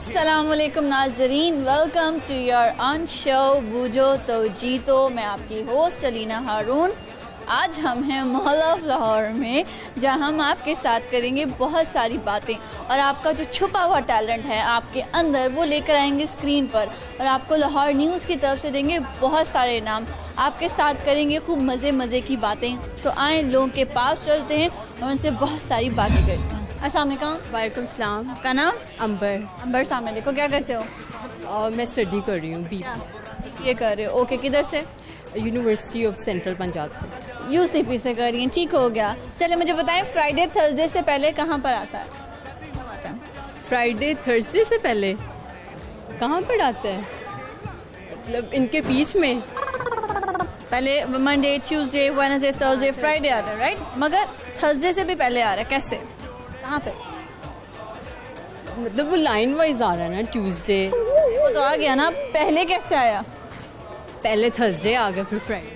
अस्सलामुअलैकुम नाज़रीन, welcome to your own show भूजो तो जीतो। मैं आपकी होस्ट अलीना हारून। आज हम हैं मॉल ऑफ लाहौर में, जहां हम आपके साथ करेंगे बहुत सारी बातें और आपका जो छुपा हुआ टैलेंट है आपके अंदर वो लेकर आएंगे स्क्रीन पर और आपको लाहौर न्यूज़ की तरफ से देंगे बहुत सारे इनाम। आपके साथ करेंगे खूब मज़े की बातें। तो आए लोगों के पास चलते हैं और उनसे बहुत सारी बातें करते हैं। अस्सलाम वालेकुम। वालेकुम सलाम। आपका नाम? अंबर। अंबर, सामने देखो, क्या करते हो? मैं स्टडी कर रही हूँ ये कर रहे हो? ओके, किधर से? यूनिवर्सिटी ऑफ सेंट्रल पंजाब से। यूसीपी से कर रही हैं, ठीक हो गया। चले मुझे बताएं, फ्राइडे थर्सडे से पहले कहाँ पर आता है? फ्राइडे थर्सडे से पहले कहाँ पर आता है? मतलब इनके बीच में पहले Monday, Tuesday, Wednesday, Thursday, Friday आता है, राइट? मगर थर्सडे से भी पहले आ रहा है, कैसे? कहाँ पे? मतलब वो लाइन वाइज आ रहा है ना, ट्यूसडे वो तो आ गया ना, पहले कैसे आया? पहले थर्सडे आ गया, फिर फ्राइडे,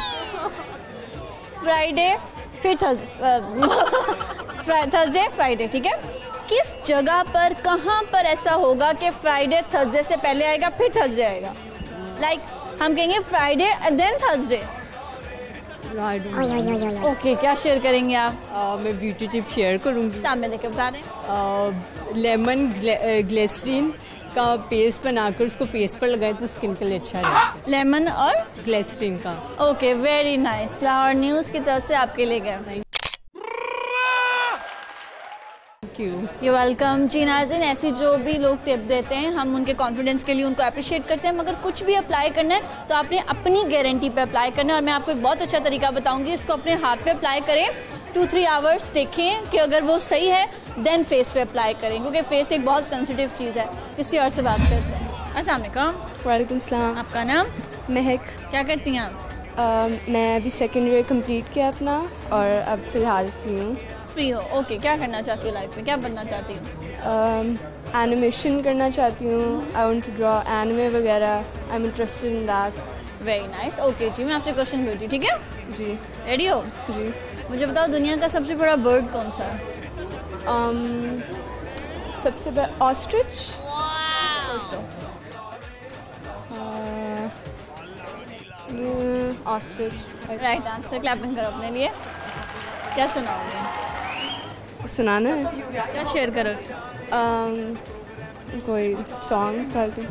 फिर थर्सडे, फ्राइडे, ठीक है। किस जगह पर, कहाँ पर ऐसा होगा कि फ्राइडे थर्सडे से पहले आएगा फिर थर्सडे आएगा? लाइक हम कहेंगे Friday and then Thursday. Okay, क्या शेयर करेंगे आप? मैं ब्यूटी टिप शेयर करूँगी। सामने लेके बता दें। लेमन ग्लिसरीन का पेस्ट बनाकर उसको फेस पर लगाए तो स्किन के लिए अच्छा है। लेमन और ग्लिसरीन का। Okay, very nice. Lahore news की तरफ से आपके लिए गए। You welcome. जी नाज़रीन, ऐसी जो भी लोग टिप देते हैं हम उनके कॉन्फिडेंस के लिए उनको अप्रिशिएट करते हैं, मगर कुछ भी अप्लाई करना है तो आपने अपनी गारंटी पे अप्लाई करना है। और मैं आपको एक बहुत अच्छा तरीका बताऊंगी, इसको अपने हाथ पे अप्लाई करें, 2-3 आवर्स देखें कि अगर वो सही है देन फेस पे अप्लाई करें, क्योंकि फेस एक बहुत सेंसिटिव चीज़ है। किसी और से बात करते हैं। अस्सलाम वालेकुम। वालेकुम सलाम। आपका नाम? महक। क्या करती हैं आप? मैं अभी सेकेंड ईयर कंप्लीट किया अपना और अब फिलहाल फ्री हूँ। फ्री हो? ओके, क्या करना चाहती हो लाइफ में, क्या बनना चाहती हो? एनिमेशन करना चाहती हूँ। I want to draw anime वगैरह। I am interested in that. Very nice. Okay जी, मैं आपसे क्वेश्चन करती हूँ, ठीक है? जी। रेडी हो? जी। मुझे बताओ, दुनिया का सबसे बड़ा बर्ड कौन सा है? सबसे बड़ा ostrich. Ostrich right answer. Clapping करो अपने लिए। क्या सुनाओगे? सुनाना है? क्या शेयर करोगे? कोई सॉन्ग कर दो।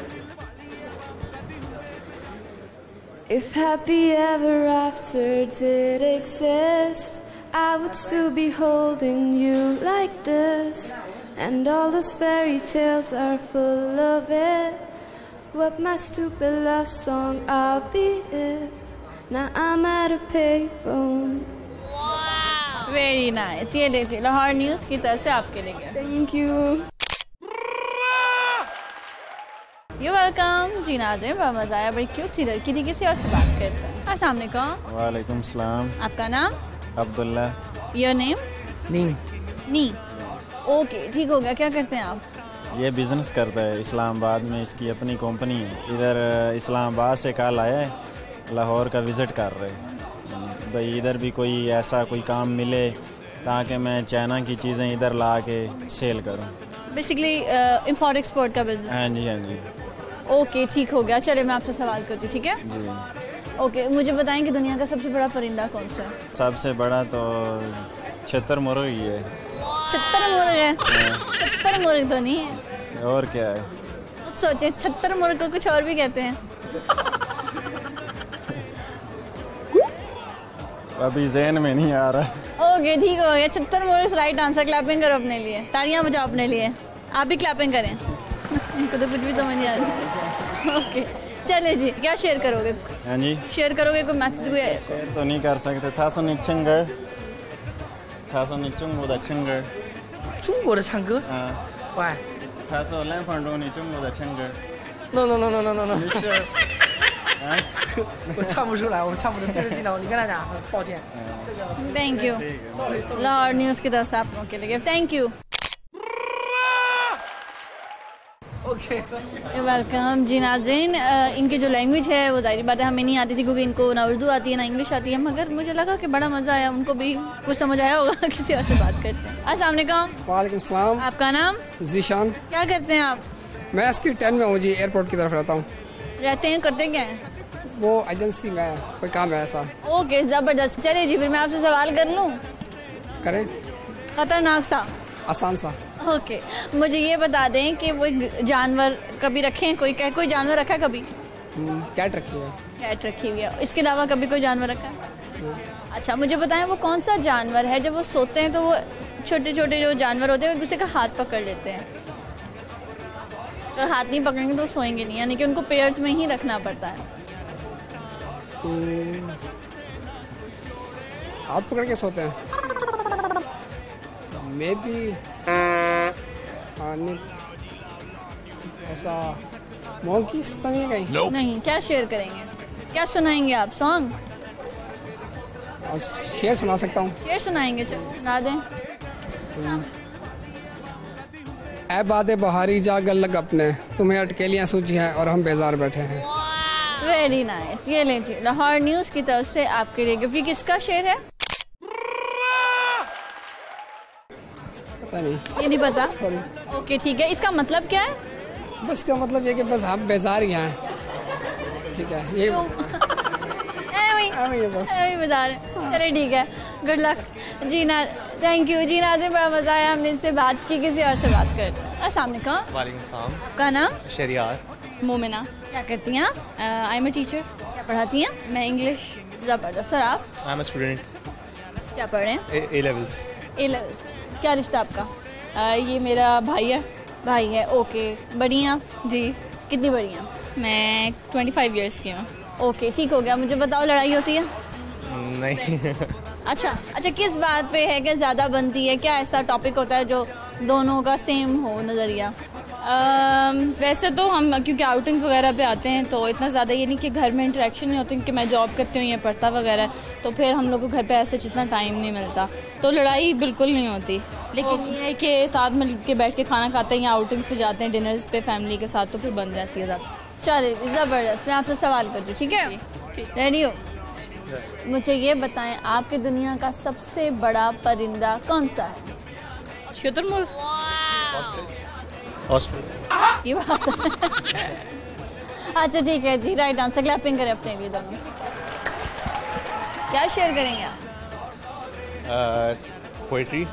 If happy ever after did exist, I would still be holding you like this, and all those fairy tales are full of it. What my stupid love song I'll be if now I'm at a payphone. Very nice. ये लीजिए, Lahore news की तरफ से आपके लिए गया। Thank you. You welcome. जी नाज़रीन, बड़ा मज़ा आया, बड़ी क्यूट सी लड़की थी। किसी और से बात करते हैं। अस्सलाम वालेकुम। वालेकुम सलाम। आपका नाम? अब्दुल्ला। Your name? नी। ओके, ठीक हो गया। क्या करते हैं आप? ये बिज़नेस करता है इस्लामाबाद में, इसकी अपनी कंपनी है। इधर इस्लामाबाद से कॉल आया है, लाहौर का विज़िट कर रहे हैं भाई। इधर भी कोई ऐसा कोई काम मिले ताकि मैं चाइना की चीज़ें इधर ला के सेल करूं। बेसिकली इम्पोर्ट एक्सपोर्ट का बिजनेस? हाँ जी, हाँ जी। ओके, ठीक हो गया। चले मैं आपसे सवाल करती हूँ, ठीक है? जी। ओके, मुझे बताएं कि दुनिया का सबसे बड़ा परिंदा कौन सा है? सबसे बड़ा तो शुतुरमुर्ग ही है। शुतुरमुर्ग है? शुतुरमुर्ग तो नहीं है। और क्या है? कुछ सोचे, शुतुरमुर्ग को कुछ और भी कहते हैं। अभी ज़हन में नहीं आ रहा। ओके, ठीक हो गया। शुतुरमुर्ग राइट आंसर। क्लैपिंग करो अपने लिए, तालियां बजाओ अपने लिए। आप भी क्लैपिंग करें। उनको तो कुछ भी समझ नहीं आ रहा। ओके, चले जी, क्या शेयर करोगे? हाँ जी, शेयर करोगे कोई मैसेज? कोई शेयर तो नहीं कर सकते। था सुन चंगर, था सुन चंगो दा चंगर, 中国的唱歌 हाँ, ，Why？ था सुन लैंड फंडो नहीं चंगो दा चंगर। No， 你是我唱不出来，我唱不出对着镜头，你跟他讲，抱歉。 thank you. Lahore news की तरफ से आप लोगों के लिए थैंक यू। वेलकम जी नाज़रीन। इनकी जो लैंग्वेज है वो जाहिर बात है हमें नहीं आती थी, क्योंकि इनको ना उर्दू आती है ना इंग्लिश आती है, मगर मुझे लगा कि बड़ा मज़ा आया, उनको भी कुछ समझ आया होगा। किसी और से बात करते हैं। अस्सलाम वालेकुम। वालेकुम सलाम। आपका नाम? जीशान। क्या करते हैं आप? मैं इसकी 10 में हूँ जी, एयरपोर्ट की तरफ रहता हूँ। रहते हैं, करते क्या हैं? वो एजेंसी में कोई काम है ऐसा। ओके, ज़बरदस्त। चलिए जी, फिर मैं आपसे सवाल कर लूँ? करें। खतरनाक सा? आसान सा। ओके, मुझे ये बता दें कि वो जानवर कभी रखे हैं? कोई जानवर रखा है कभी? कैट रखी है। कैट रखी हुई है। इसके अलावा कभी कोई जानवर रखा है? अच्छा, मुझे बताएं वो कौन सा जानवर है जब वो सोते हैं तो वो छोटे छोटे जो जानवर होते हैं एक दूसरे का हाथ पकड़ लेते हैं? अगर हाथ नहीं पकड़ेंगे तो सोएंगे नहीं, यानी कि उनको पेयर्स में ही रखना पड़ता है। हाथ पकड़ के सोते हैं। मे बी ऐसा मॉन्कीज तो नहीं कहीं? नहीं। क्या शेयर करेंगे? क्या सुनाएंगे आप? सॉन्ग? शेर सुना सकता हूँ। शेयर सुनाएंगे, चलो सुना दें। ऐ बादे बहारी जागल लग अपने, तुम्हें अटकेलियाँ सूझी हैं और हम बेजार बैठे हैं। Very nice. ये लीजिए लाहौर न्यूज़ की तरफ से आपके लिए गिफ्ट। किसका शेर है? पता नहीं। ये नहीं पता? सॉरी। ओके ठीक है। इसका मतलब क्या है? बस का मतलब ये कि बस हम बेजार ही हैं। ठीक है, ये बस बता रहे। चलिए ठीक है, गुड लक जी ना। थैंक यू जी नाज़रीन, बड़ा मज़ा आया, हमने इनसे बात की। किसी और से बात करते हैं। अस्सलाम वालेकुम। वालेकुम सलाम। आपका नाम? शरियार। मोमिना। क्या करती हैं आप? I am a teacher. क्या पढ़ाती हैं? मैं इंग्लिश। ज़बरदस्त। सर आप आई एम अ स्टूडेंट। क्या पढ़ रहे हैं? A levels. A levels. क्या रिश्ता आपका? ये मेरा भाई है। भाई है। ओके, बड़ी हैं आप? जी। कितनी बड़ी हैं? मैं 25 इयर्स की हूँ। ओके ठीक हो गया। मुझे बताओ, लड़ाई होती है? नहीं। अच्छा, किस बात पे है कि ज़्यादा बनती है? क्या ऐसा टॉपिक होता है जो दोनों का सेम हो नज़रिया? वैसे तो हम क्योंकि आउटिंग्स वगैरह पे आते हैं तो इतना ज़्यादा ये नहीं कि घर में इंटरेक्शन नहीं होती, क्योंकि मैं जॉब करती हूँ, ये पढ़ता वगैरह, तो फिर हम लोग को घर पे ऐसे जितना टाइम नहीं मिलता, तो लड़ाई बिल्कुल नहीं होती। लेकिन ये है कि साथ मिल के बैठ के खाना खाते हैं या आउटिंग्स पे जाते हैं डिनर्स पे फैमिली के साथ, तो फिर बन जाती है ज़्यादा। चलिए ज़बरदस्त। मैं आपसे सवाल करती हूँ, ठीक है? रेडी हो? मुझे ये बताएं, आपकी दुनिया का सबसे बड़ा परिंदा कौन सा है? शुतुरमुर्ग। ऑस्ट्रेलिया। ये बात है। अच्छा ठीक है जी, राइट आंसर। क्लैपिंग करें अपने लिए दोनों। क्या शेयर करेंगे आप? पोएट्री।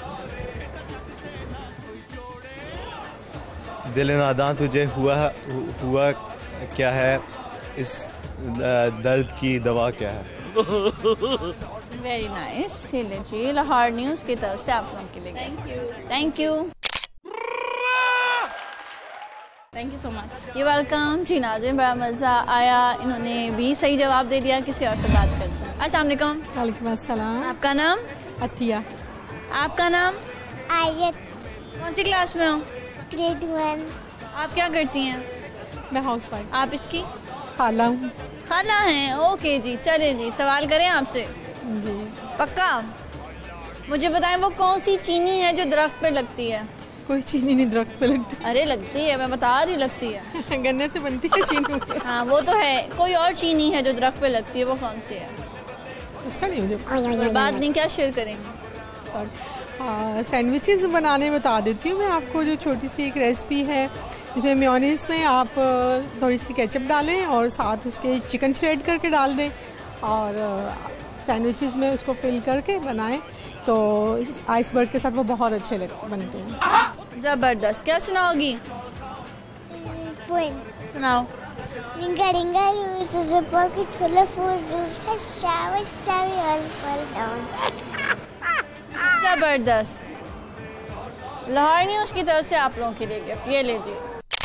दिल नादां तुझे हुआ क्या है, इस दर्द की दवा क्या है? Very nice. जी लाहौर न्यूज़ की तरफ से आप लोगों के लिए thank you so much. You welcome जी नाज़रीन, बड़ा मज़ा आया। इन्होंने भी सही जवाब दे दिया। किसी और से बात करते हैं। अस्सलाम वालेकुम। वालेकुम अस्सलाम। आपका नाम? अतिया। आपका नाम? आयत। कौन सी क्लास में हो? ग्रेड 1। आप क्या करती हैं? मैं हाउस वाइफ। आप इसकी खाला हूँ। खाला हैं? ओके जी। चलिए जी, सवाल करें आपसे? जी। पक्का? मुझे बताएं वो कौन सी चीनी है जो दरख्त पे लगती है? कोई चीनी नहीं दरख्त पे लगती। अरे लगती है, मैं बता रही लगती है। गन्ने से बनती है चीनी। हाँ वो तो है। कोई और चीनी है जो दरख्त पे लगती है, वो कौन सी है? इसका नहीं मुझे कोई बात नहीं। क्या शेयर करेंगे? सैंडविचेस बनाने बता देती हूँ मैं आपको। जो छोटी सी एक रेसिपी है, इसमें मेयोनीज में आप थोड़ी सी केचप डालें और साथ उसके चिकन श्रेड करके डाल दें और सैंडविचेस में उसको फिल करके बनाएं, तो आइसबर्ग के साथ वो बहुत अच्छे बनते हैं। जबरदस्त। क्या सुनाओगी? Poem. सुनाओ। Ringa ringa roses, a pocket full of roses. Hush, shower, we all fall down. जबरदस्त। लाहौर न्यूज़ की तरफ से आप लोगों के लिए गिफ्ट, ये लीजिए।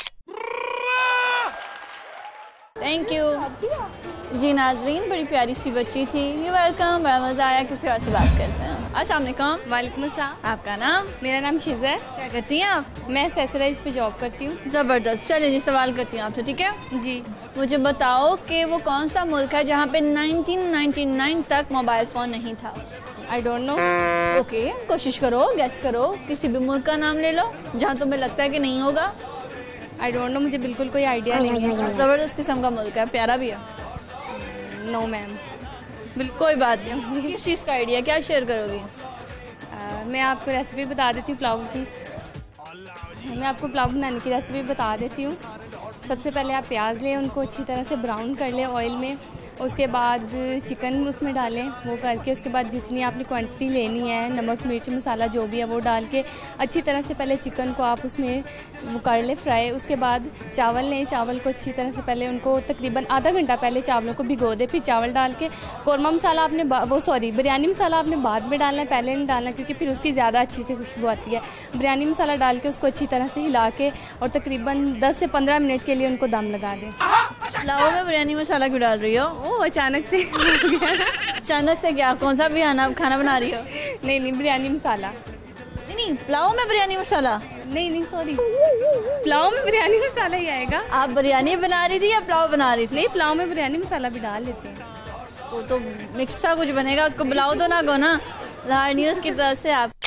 थैंक यू जी नाज़रीन, बड़ी प्यारी सी बच्ची थी। यू वेलकम, बड़ा मज़ा आया। किसी और से बात करते हैं। अस्सलाम वालेकुम। वालेकुम अस्सलाम। आपका नाम? मेरा नाम शिज़ा है। क्या करती हैं आप? मैं एक्सेसरीज पे जॉब करती हूँ। ज़बरदस्त। चलिए जी, सवाल करती हूँ आपसे, ठीक है? जी। मुझे बताओ कि वो कौन सा मुल्क है जहाँ पे 1999 तक मोबाइल फ़ोन नहीं था? आई डोंट नो। ओके, कोशिश करो, गेस करो। किसी भी मुल्क का नाम ले लो जहाँ तुम्हें लगता है कि नहीं होगा। आई डोंट नो, मुझे बिल्कुल कोई आइडिया नहीं है। ज़बरदस्त किस्म का मुल्क है, प्यारा भी है। No ma'am. बिल्कुल कोई बात नहीं। किस चीज़ का आइडिया, क्या शेयर करोगी? मैं आपको रेसिपी बता देती हूँ पुलाव की। मैं आपको पुलाव बनाने की रेसिपी बता देती हूँ। सबसे पहले आप प्याज लें, उनको अच्छी तरह से ब्राउन कर लें ऑयल में। उसके बाद चिकन उसमें डालें, वो करके उसके बाद जितनी आपने क्वांटिटी लेनी है, नमक मिर्च मसाला जो भी है वो डाल के अच्छी तरह से पहले चिकन को आप उसमें वो कर लें फ्राई। उसके बाद चावल लें, चावल को अच्छी तरह से पहले उनको तकरीबन आधा घंटा पहले चावलों को भिगो दें। फिर चावल डाल के कौरमा मसाला आपने बिरयानी मसाला आपने बाद में डालना है, पहले नहीं डालना, क्योंकि फिर उसकी ज़्यादा अच्छी से खुशबू आती है। बिरयानी मसाला डाल के उसको अच्छी तरह से हिला के और तकरीबन 10 से 15 मिनट के लिए उनको दम लगा दें। पुलाव में बिरयानी मसाला क्यों डाल रही हो? वो अचानक से अचानक से क्या, कौन सा भी खाना बना रही हो? नहीं, बिरयानी मसाला नहीं, पुलाव में बिरयानी मसाला नहीं, सॉरी, पुलाव में बिरयानी मसाला ही आएगा। आप बिरयानी बना रही थी या पुलाव बना रही थी? नहीं, पुलाव में बिरयानी मसाला भी डाल लेते हैं। वो तो मिक्स सा कुछ बनेगा, उसको बुलाओ तो ना गो ना। लाहौर न्यूज़ की तरफ से आप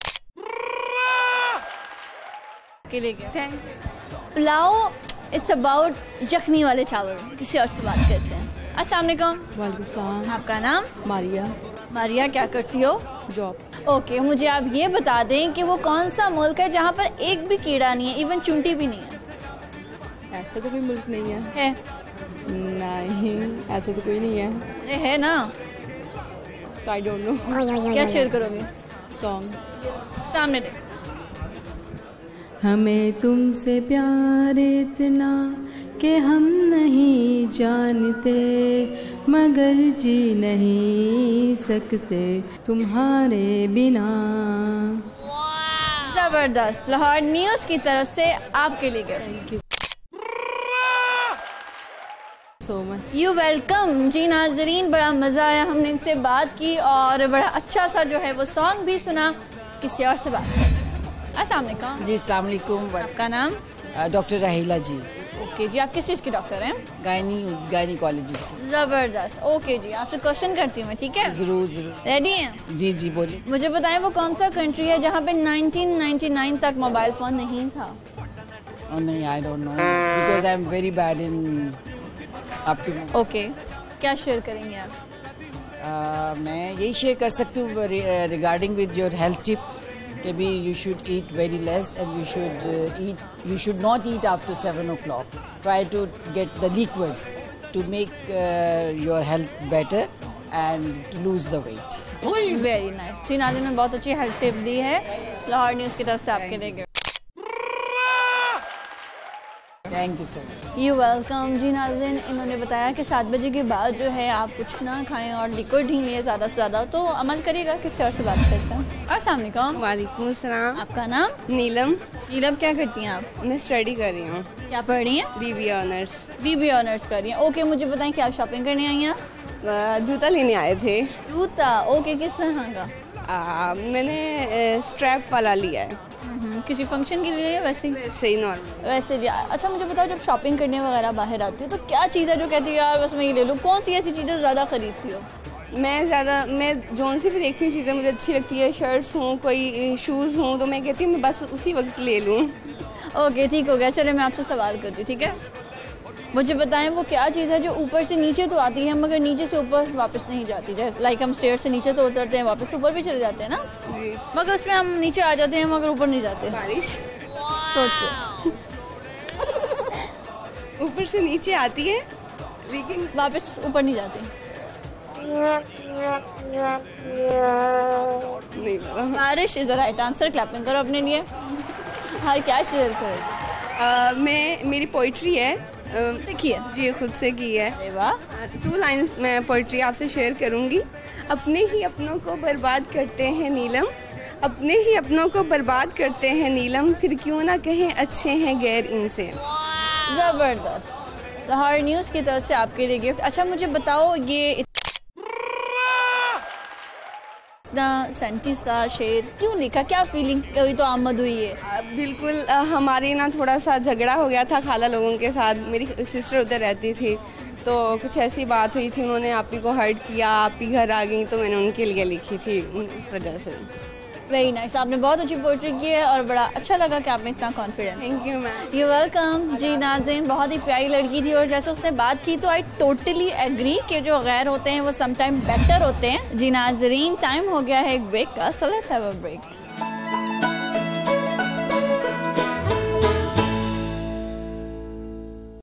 के लिए thank you. Pulao it's about yakhni वाले चावल। किसी और से बात करते हैं। अस्सलाम वालेकुम। वालेकुम सलाम। आपका नाम? मारिया। मारिया, क्या करती हो? जॉब। ओके, मुझे आप ये बता दें कि वो कौन सा मुल्क है जहाँ पर एक भी कीड़ा नहीं है, इवन चुंटी भी नहीं है? ऐसा तो कोई मुल्क नहीं है? नहीं, ऐसा तो कोई नहीं है। है ना? I don't know. क्या शेयर करोगे? सॉन्ग सामने देख। हमें तुमसे प्यार इतना कि हम नहीं जानते, मगर जी नहीं सकते तुम्हारे बिना। जबरदस्त। लाहौर न्यूज़ की तरफ से आपके लिए thank you so much. You welcome. जी नाजरीन, बड़ा मज़ा आया, हमने इनसे बात की और बड़ा अच्छा सा जो है वो सॉन्ग भी सुना। किसी और से बात। अस्सलाम वालेकुम। जी अस्सलाम वालेकुम। आपका नाम? डॉक्टर राहिला जी। ओके जी, आप किस चीज़ के डॉक्टर हैं? गायनिकोलॉजिस्ट। ज़बरदस्त। ओके जी, आपसे क्वेश्चन करती हूँ मैं, ठीक है? जरूर। रेडी हैं? जी बोलिए। मुझे बताएं वो कौन सा कंट्री है जहाँ पे 1999 तक मोबाइल फ़ोन नहीं था? नहीं, I don't know because I am very bad in आपके। ओके, क्या शेयर करेंगे आप? मैं यही शेयर कर सकती हूँ regarding with your health tip कि भी you should eat very less and you should not eat after 7 o'clock. Try to get the liquids to make your health better and to lose the weight. Very nice. जी नाज़रीन ने बहुत अच्छी health tip दी है Lahore news की तरफ से आपके लिए। Thank you so much. You welcome. जी नाज़रीन, इन्होंने बताया कि 7 बजे के बाद जो है आप कुछ ना खाएं और लिक्विड ही लें ज़्यादा से ज़्यादा, तो अमल करिएगा। किसी और से बात करते हैं। अस्सलाम वालेकुम। वालेकुम अस्सलाम। आपका नाम? नीलम। नीलम, क्या करती हैं आप? मैं स्टडी कर रही हूँ। क्या पढ़ रही हैं? बीबी ऑनर्स। बीबी ऑनर्स कर रही हैं। ओके, मुझे बताएं क्या शॉपिंग करने आई हैं? जूता लेने आए थे। जूता? ओके, किस तरह का? मैंने स्ट्रैप वाला लिया है। किसी फंक्शन के लिए? वैसे ही नॉर्मल। वैसे लिया। अच्छा, मुझे बताओ जब शॉपिंग करने वगैरह बाहर आती हो तो क्या चीज़ है जो कहती है यार बस मैं ये ले लूँ? कौन सी ऐसी चीज़ें ज़्यादा खरीदती हो? मैं जोन से भी देखती हूँ चीज़ें मुझे अच्छी लगती है, शर्ट्स हों, कोई शूज़ हों, तो मैं कहती हूँ मैं बस उसी वक्त ले लूँ। ओके, ठीक हो गया। चले मैं आपसे सवाल करती हूँ, ठीक है? मुझे बताएं वो क्या चीज़ है जो ऊपर से नीचे तो आती है मगर नीचे से ऊपर वापस नहीं जाती? जैसे लाइक हम स्टेयर से नीचे तो उतरते हैं, वापस ऊपर भी चले जाते हैं ना, मगर उसमें हम नीचे आ जाते हैं मगर ऊपर नहीं जाते। बारिश। सोच लो। ऊपर से नीचे आती है लेकिन वापस ऊपर नहीं जाती। नहीं पता। बारिश is the right answer. Clapping करो अपने लिए। हर क्या शेयर करो? मेरी पोइट्री है। लिखी है? जी, खुद से की है। अरे वाह। 2 लाइन्स मैं पोइट्री आपसे शेयर करूंगी। अपने ही अपनों को बर्बाद करते हैं नीलम, अपने ही अपनों को बर्बाद करते हैं नीलम, फिर क्यों ना कहें अच्छे हैं गैर इनसे। जबरदस्त। लाहौर न्यूज़ की तरफ से आपके लिए गिफ्ट। अच्छा, मुझे बताओ ये इतना सेंटिस का शेर क्यों लिखा? क्या फीलिंग कभी तो आमद हुई है? बिल्कुल, हमारे ना थोड़ा सा झगड़ा हो गया था खाला लोगों के साथ। मेरी सिस्टर उधर रहती थी तो कुछ ऐसी बात हुई थी, उन्होंने आप ही को हर्ट किया, आप ही घर आ गई, तो मैंने उनके लिए लिखी थी इस वजह से। वेरी नाइस, आपने बहुत अच्छी पोइट्री की है और बड़ा अच्छा लगा कि आप में इतना confidence. Thank you ma'am. You welcome. जी नाज़रीन, बहुत ही प्यारी लड़की थी और जैसे उसने बात की तो आई टोटली एग्री कि जो गैर होते हैं वो समटाइम बेटर होते हैं। जी नाज़रीन, टाइम हो गया है एक ब्रेक का, so let's have a break.